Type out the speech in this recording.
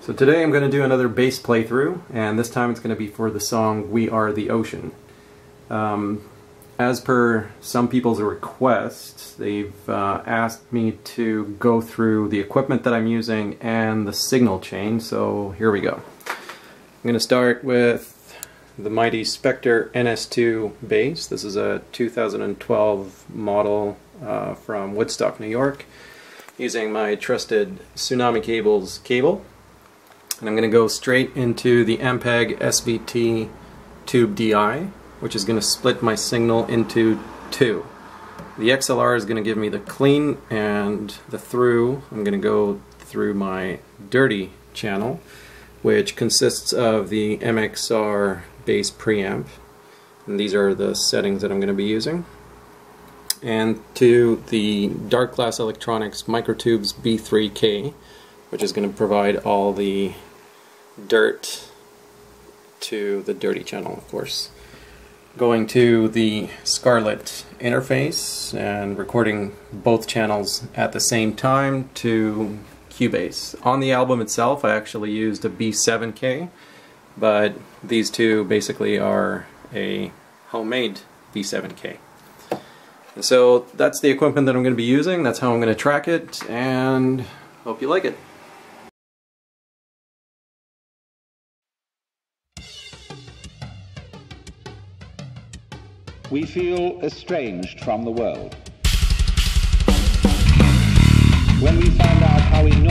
So today I'm going to do another bass playthrough, and this time it's going to be for the song We Are the Ocean. As per some people's request, they've asked me to go through the equipment that I'm using and the signal chain, so here we go. I'm going to start with the mighty Spectre NS2 bass. This is a 2012 model from Woodstock, New York, using my trusted Tsunami Cables cable. And I'm going to go straight into the Ampeg SVT Tube DI, which is going to split my signal into two. The XLR is going to give me the clean, and the through, I'm going to go through my dirty channel, which consists of the MXR bass preamp. And these are the settings that I'm going to be using. And to the Dark Glass Electronics Microtubes B3K, which is going to provide all the dirt to the dirty channel, of course. Going to the Scarlett interface and recording both channels at the same time to Cubase. On the album itself I actually used a B7K, but these two basically are a homemade B7K. And so that's the equipment that I'm going to be using, that's how I'm going to track it, and hope you like it. We feel estranged from the world. When we find out how enormous